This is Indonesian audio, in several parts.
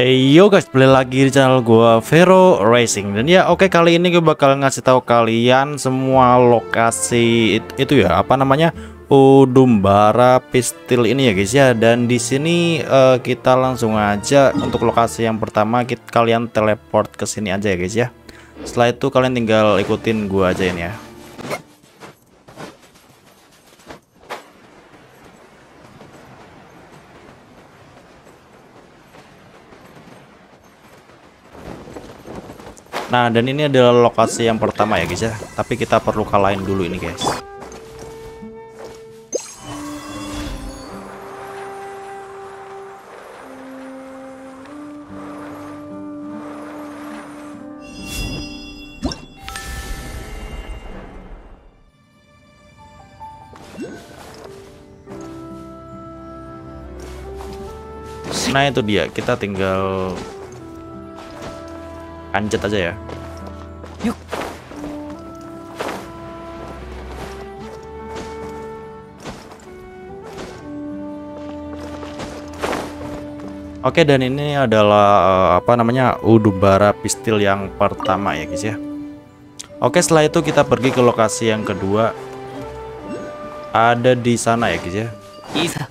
Yo guys, balik lagi di channel gua Vero Racing. Dan ya oke, kali ini gue bakal ngasih tahu kalian semua lokasi itu ya, apa namanya, Udumbara Pistil ini ya guys ya. Dan di sini kita langsung aja untuk lokasi yang pertama, kalian teleport ke sini aja ya guys ya. Setelah itu kalian tinggal ikutin gua aja ini ya. Nah, dan ini adalah lokasi yang pertama ya guys ya. Tapi kita perlu kalahin dulu ini guys. Nah itu dia, kita tinggal anjat aja ya. Yuk. Oke, dan ini adalah apa namanya, Udumbara Pistil yang pertama ya guys ya. Oke, setelah itu kita pergi ke lokasi yang kedua. Ada di sana ya guys ya. Isa.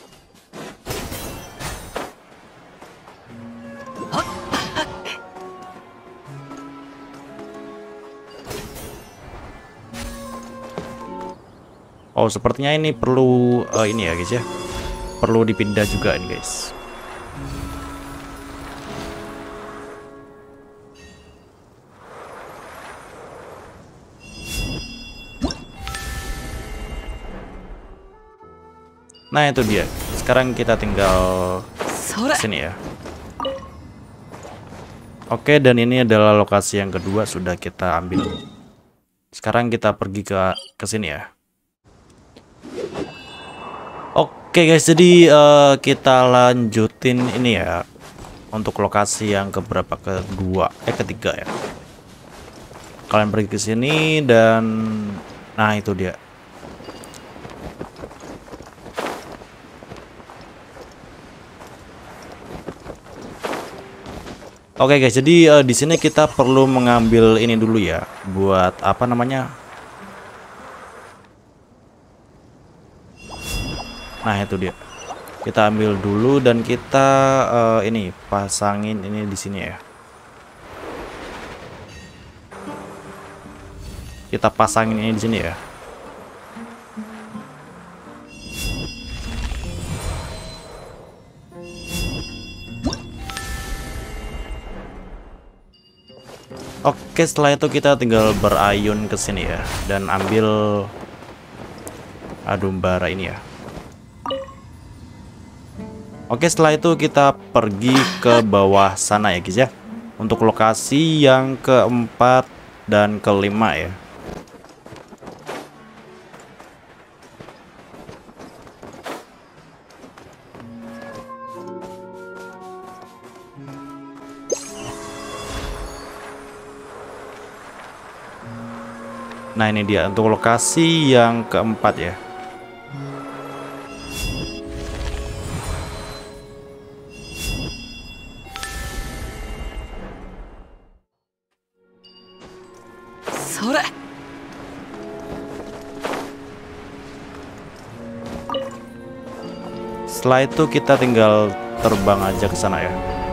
Oh, sepertinya ini perlu ini ya guys ya. Perlu dipindah juga ini guys. Nah itu dia. Sekarang kita tinggal sini ya. Oke, dan ini adalah lokasi yang kedua sudah kita ambil. Sekarang kita pergi ke sini ya. Oke guys, jadi kita lanjutin ini ya untuk lokasi yang keberapa, ketiga ya. Kalian pergi ke sini dan nah itu dia. Oke guys, jadi di sini kita perlu mengambil ini dulu ya, buat apa namanya? Nah itu dia. Kita ambil dulu dan kita ini pasangin ini di sini ya. Kita pasangin ini di sini ya. Oke, setelah itu kita tinggal berayun ke sini ya dan ambil Udumbara ini ya. Oke, setelah itu kita pergi ke bawah sana ya guys ya. Untuk lokasi yang keempat dan kelima ya. Nah ini dia untuk lokasi yang keempat ya. Sore. Setelah itu kita tinggal terbang aja ke sana ya.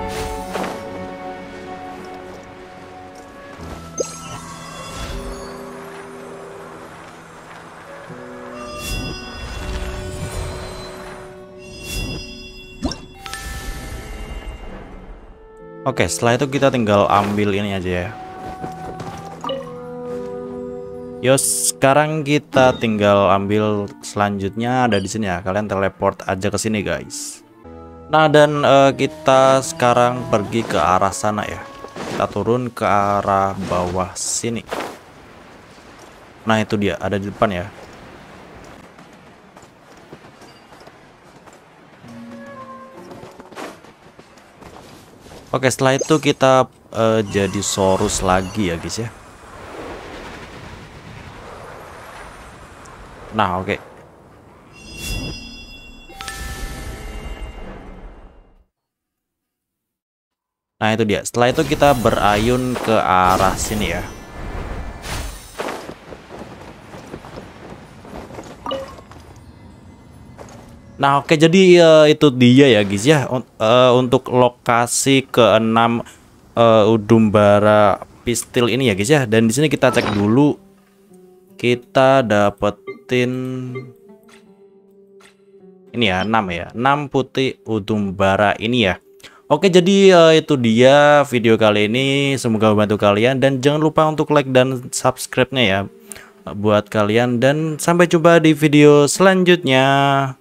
Oke, setelah itu kita tinggal ambil ini aja ya. Yos, sekarang kita tinggal ambil selanjutnya ada di sini ya. Kalian teleport aja ke sini guys. Nah dan kita sekarang pergi ke arah sana ya. Kita turun ke arah bawah sini. Nah itu dia, ada di depan ya. Oke, setelah itu kita jadi Saurus lagi ya guys ya. Nah oke. Nah itu dia. Setelah itu kita berayun ke arah sini ya. Nah oke, jadi itu dia ya guys ya, untuk lokasi ke-6 Udum-Bara Pistil ini ya guys ya. Dan di sini kita cek dulu, kita dapetin ini ya, 6 ya, 6 putih Udum-Bara ini ya. Oke, jadi itu dia video kali ini, semoga membantu kalian dan jangan lupa untuk like dan subscribe-nya ya buat kalian, dan sampai jumpa di video selanjutnya.